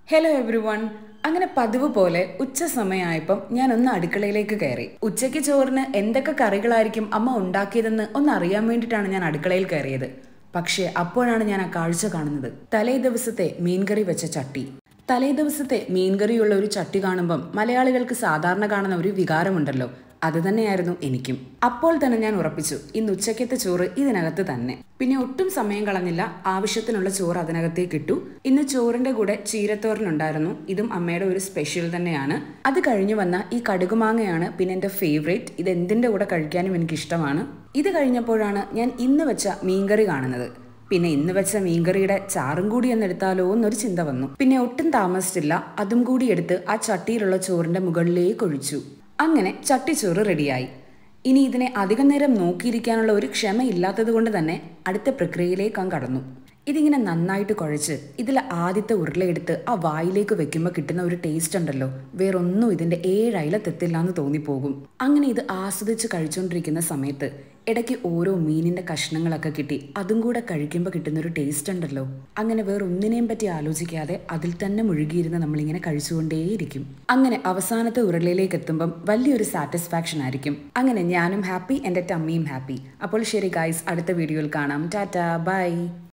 Hello every one. അങ്ങനെ പതിവ് പോലെ ഉച്ച സമയമായപ്പം ഞാൻ ഒന്ന് അടുക്കളയിലേക്ക് കയറി. ഉച്ചയ്ക്ക് ചോറിന് എന്തൊക്കെ കറികളായിരിക്കും അമ്മ ഉണ്ടാക്കിയതെന്ന് ഒന്ന് അറിയാൻ വേണ്ടിയിട്ടാണ് ഞാൻ അടുക്കളയിൽ കയറിയത്. പക്ഷേ അപ്പോഴാണ് ഞാൻ ആ കാഴ്ച കാണുന്നത്. തലേ ദിവസത്തെ മീൻകറി വെച്ച ചട്ടി. തലേ ദിവസത്തെ മീൻകറിയുള്ള ഒരു ചട്ടി കാണുമ്പം മലയാളികൾക്ക് സാധാരണ കാണുന്ന ഒരു വികാരമുണ്ടല്ലോ, അത് തന്നെയായിരുന്നു എനിക്കും. അപ്പോൾ തന്നെ ഞാൻ ഉറപ്പിച്ചു, ഇന്ന് ഉച്ചക്കത്തെ ചോറ് ഇതിനകത്ത് തന്നെ. പിന്നെ ഒട്ടും സമയം കളഞ്ഞില്ല, ആവശ്യത്തിനുള്ള ചോറ് അതിനകത്തേക്ക് ഇട്ടു. ഇന്ന് ചോറിന്റെ കൂടെ ചീരത്തോരനുണ്ടായിരുന്നു. ഇതും അമ്മയുടെ ഒരു സ്പെഷ്യൽ തന്നെയാണ്. അത് കഴിഞ്ഞു വന്ന ഈ കടുകുമാങ്ങയാണ് പിന്നെ എൻ്റെ ഫേവറേറ്റ്. ഇത് എന്തിൻ്റെ കൂടെ കഴിക്കാനും എനിക്കിഷ്ടമാണ്. ഇത് കഴിഞ്ഞപ്പോഴാണ് ഞാൻ ഇന്ന് വെച്ച മീൻകറി കാണുന്നത്. പിന്നെ ഇന്ന് വെച്ച മീൻകറിയുടെ ചാറും കൂടി എന്നെടുത്താലോ എന്നൊരു ചിന്ത വന്നു. പിന്നെ ഒട്ടും താമസിച്ചില്ല, അതും കൂടി എടുത്ത് ആ ചട്ടിയിലുള്ള ചോറിന്റെ മുകളിലേക്ക് ഒഴിച്ചു. അങ്ങനെ ചട്ടിച്ചോറ് റെഡിയായി. ഇനി ഇതിനെ അധികം നേരം നോക്കിയിരിക്കാനുള്ള ഒരു ക്ഷമയില്ലാത്തത് കൊണ്ട് തന്നെ അടുത്ത പ്രക്രിയയിലേക്ക് കടന്നു. ഇതിങ്ങനെ നന്നായിട്ട് കുഴച്ച് ഇതിൽ ആദ്യത്തെ ഉരുളയെടുത്ത് ആ വായിലേക്ക് വെക്കുമ്പോൾ കിട്ടുന്ന ഒരു ടേസ്റ്റ് ഉണ്ടല്ലോ, വേറൊന്നും ഇതിൻ്റെ 7 അയലത്തെത്തില്ല എന്ന് തോന്നിപ്പോകും. അങ്ങനെ ഇത് ആസ്വദിച്ച് കഴിച്ചുകൊണ്ടിരിക്കുന്ന സമയത്ത് ഇടയ്ക്ക് ഓരോ മീനിൻ്റെ കഷ്ണങ്ങളൊക്കെ കിട്ടി. അതും കൂടെ കഴിക്കുമ്പോൾ കിട്ടുന്നൊരു ടേസ്റ്റ് ഉണ്ടല്ലോ, അങ്ങനെ വേറൊന്നിനെയും പറ്റി ആലോചിക്കാതെ അതിൽ തന്നെ മുഴുകിയിരുന്ന് നമ്മളിങ്ങനെ കഴിച്ചുകൊണ്ടേയിരിക്കും. അങ്ങനെ അവസാനത്തെ ഉരുളയിലേക്ക് എത്തുമ്പം വലിയൊരു സാറ്റിസ്ഫാക്ഷൻ ആയിരിക്കും. അങ്ങനെ ഞാനും ഹാപ്പി, എൻ്റെ ടമ്മിയും ഹാപ്പി. അപ്പോൾ ശരി ഗൈസ്, അടുത്ത വീഡിയോയിൽ കാണാം. Tata, by.